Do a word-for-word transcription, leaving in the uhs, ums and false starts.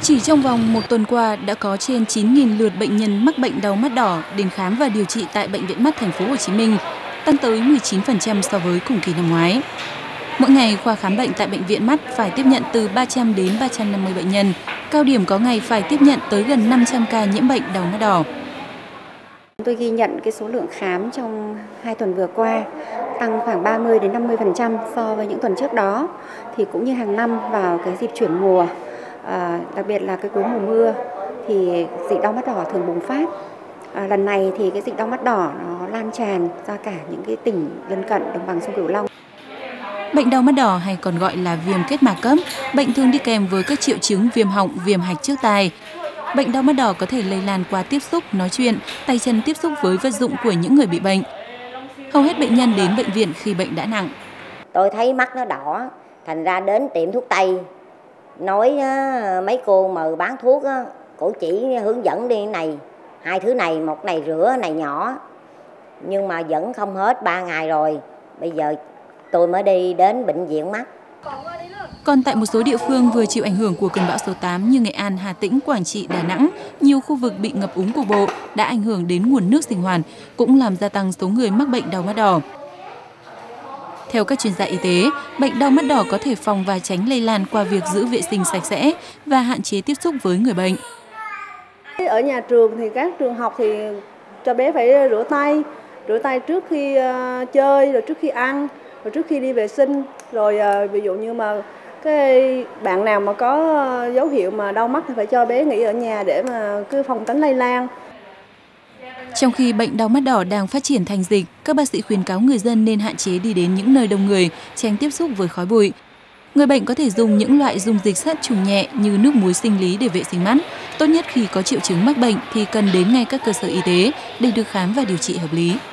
Chỉ trong vòng một tuần qua đã có trên chín nghìn lượt bệnh nhân mắc bệnh đau mắt đỏ đến khám và điều trị tại Bệnh viện Mắt Thành phố Hồ Chí Minh, tăng tới mười chín phần trăm so với cùng kỳ năm ngoái. Mỗi ngày, khoa khám bệnh tại Bệnh viện Mắt phải tiếp nhận từ ba trăm đến ba trăm năm mươi bệnh nhân. Cao điểm có ngày phải tiếp nhận tới gần năm trăm ca nhiễm bệnh đau mắt đỏ. Tôi ghi nhận cái số lượng khám trong hai tuần vừa qua tăng khoảng ba mươi đến năm mươi phần trăm so với những tuần trước đó. Thì cũng như hàng năm vào cái dịp chuyển mùa, à, đặc biệt là cái cuối mùa mưa thì dịch đau mắt đỏ thường bùng phát. À, lần này thì cái dịch đau mắt đỏ nó lan tràn ra cả những cái tỉnh lân cận đồng bằng sông Cửu Long. Bệnh đau mắt đỏ hay còn gọi là viêm kết mạc cấp, bệnh thường đi kèm với các triệu chứng viêm họng, viêm hạch trước tai. Bệnh đau mắt đỏ có thể lây lan qua tiếp xúc, nói chuyện, tay chân tiếp xúc với vật dụng của những người bị bệnh. Hầu hết bệnh nhân đến bệnh viện khi bệnh đã nặng. Tôi thấy mắt nó đỏ, thành ra đến tiệm thuốc tây, nói mấy cô mà bán thuốc, cổ chỉ hướng dẫn đi này, hai thứ này, một này rửa, này nhỏ. Nhưng mà vẫn không hết, ba ngày rồi, bây giờ tôi mới đi đến bệnh viện mắt. Còn tại một số địa phương vừa chịu ảnh hưởng của cơn bão số tám như Nghệ An, Hà Tĩnh, Quảng Trị, Đà Nẵng, nhiều khu vực bị ngập úng cục bộ đã ảnh hưởng đến nguồn nước sinh hoạt, cũng làm gia tăng số người mắc bệnh đau mắt đỏ. Theo các chuyên gia y tế, bệnh đau mắt đỏ có thể phòng và tránh lây lan qua việc giữ vệ sinh sạch sẽ và hạn chế tiếp xúc với người bệnh. Ở nhà trường thì các trường học thì cho bé phải rửa tay, rửa tay trước khi uh, chơi, rồi trước khi ăn, rồi trước khi đi vệ sinh. Rồi uh, ví dụ như mà cái bạn nào mà có dấu hiệu mà đau mắt thì phải cho bé nghỉ ở nhà để mà cứ phòng tránh lây lan. Trong khi bệnh đau mắt đỏ đang phát triển thành dịch, các bác sĩ khuyến cáo người dân nên hạn chế đi đến những nơi đông người, tránh tiếp xúc với khói bụi. Người bệnh có thể dùng những loại dung dịch sát trùng nhẹ như nước muối sinh lý để vệ sinh mắt. Tốt nhất khi có triệu chứng mắc bệnh thì cần đến ngay các cơ sở y tế để được khám và điều trị hợp lý.